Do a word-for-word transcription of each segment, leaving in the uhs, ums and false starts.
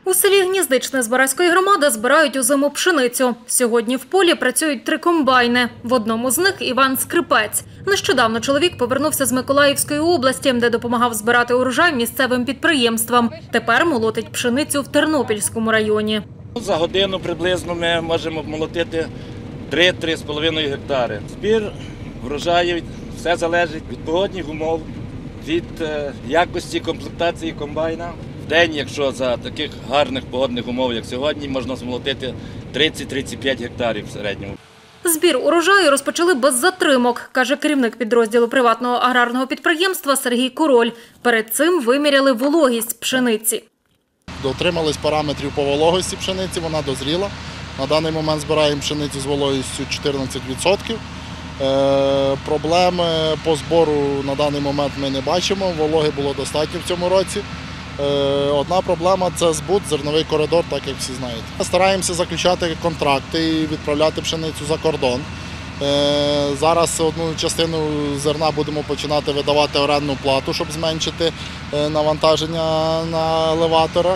У селі Гніздичне Збаразької громади збирають озиму пшеницю. Сьогодні в полі працюють три комбайни. В одному з них Іван Скрипець. Нещодавно чоловік повернувся з Миколаївської області, де допомагав збирати урожай місцевим підприємствам. Тепер молотить пшеницю в Тернопільському районі. За годину приблизно ми можемо молотити три-три з половиною гектари. Збір врожаю, все залежить від погодних умов, від якості комплектації комбайна. В день, якщо за таких гарних погодних умов, як сьогодні, можна змолотити тридцять-тридцять п'ять гектарів в середньому. Збір урожаю розпочали без затримок, каже керівник підрозділу приватного аграрного підприємства Сергій Король. Перед цим виміряли вологість пшениці. Дотримались параметрів по вологості пшениці, вона дозріла. На даний момент збираємо пшеницю з вологістю чотирнадцять відсотків. Е, проблеми по збору на даний момент ми не бачимо, вологи було достатньо в цьому році. Е, одна проблема – це збут, зерновий коридор, так як всі знаєте. Стараємося заключати контракти і відправляти пшеницю за кордон. Е, зараз одну частину зерна будемо починати видавати орендну плату, щоб зменшити навантаження на елеватора,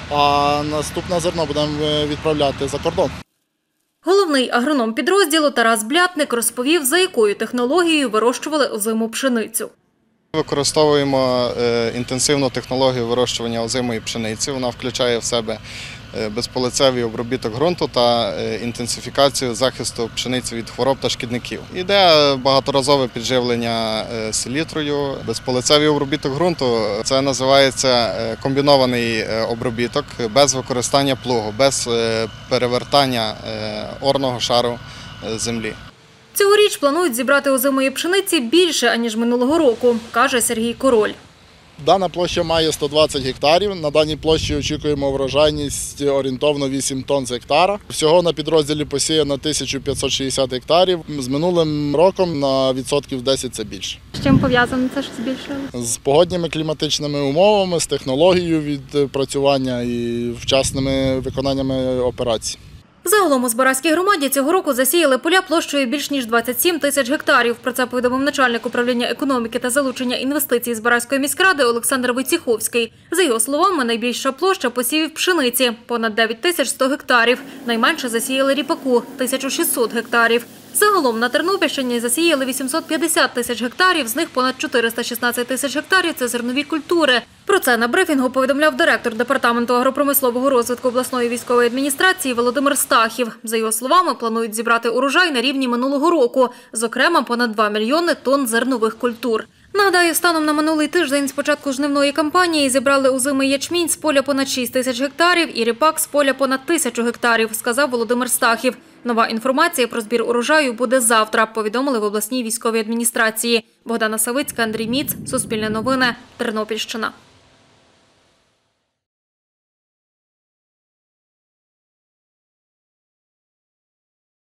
а наступне зерно будемо відправляти за кордон. Головний агроном підрозділу Тарас Блятник розповів, за якою технологією вирощували озиму пшеницю. Використовуємо інтенсивну технологію вирощування озимої пшениці. Вона включає в себе безполицевий обробіток ґрунту та інтенсифікацію захисту пшениці від хвороб та шкідників. Іде багаторазове підживлення селітрою. Безполицевий обробіток ґрунту – це називається комбінований обробіток без використання плугу, без перевертання орного шару землі. Цьогоріч планують зібрати озимої пшениці більше, аніж минулого року, каже Сергій Король. Дана площа має сто двадцять гектарів. На даній площі очікуємо врожайність орієнтовно вісім тонн з гектара. Всього на підрозділі посіяно тисяча п'ятсот шістдесят гектарів. З минулим роком на відсотків десять це більше. З чим пов'язано це, що збільшили? З погодніми кліматичними умовами, з технологією відпрацювання і вчасними виконаннями операцій. Загалом у Збаразькій громаді цього року засіяли поля площею більш ніж двадцять сім тисяч гектарів. Про це повідомив начальник управління економіки та залучення інвестицій Збаразької міськради Олександр Войціховський. За його словами, найбільша площа посівів пшениці – понад дев'ять тисяч сто гектарів. Найменше засіяли ріпаку – тисячу шістсот гектарів. Загалом на Тернопільщині засіяли вісімсот п'ятдесят тисяч гектарів, з них понад чотириста шістнадцять тисяч гектарів – це зернові культури. Про це на брифінгу повідомляв директор Департаменту агропромислового розвитку обласної військової адміністрації Володимир Стахів. За його словами, планують зібрати урожай на рівні минулого року, зокрема понад два мільйони тонн зернових культур. Нагадаю, станом на минулий тиждень з початку жнивної кампанії зібрали озимий ячмінь з поля понад шість тисяч гектарів і ріпак з поля понад тисячу гектарів, сказав Володимир Стахів. Нова інформація про збір урожаю буде завтра, повідомили в обласній військовій адміністрації. Богдана Савицька, Андрій Міц, Суспільне новини, Тернопільщина.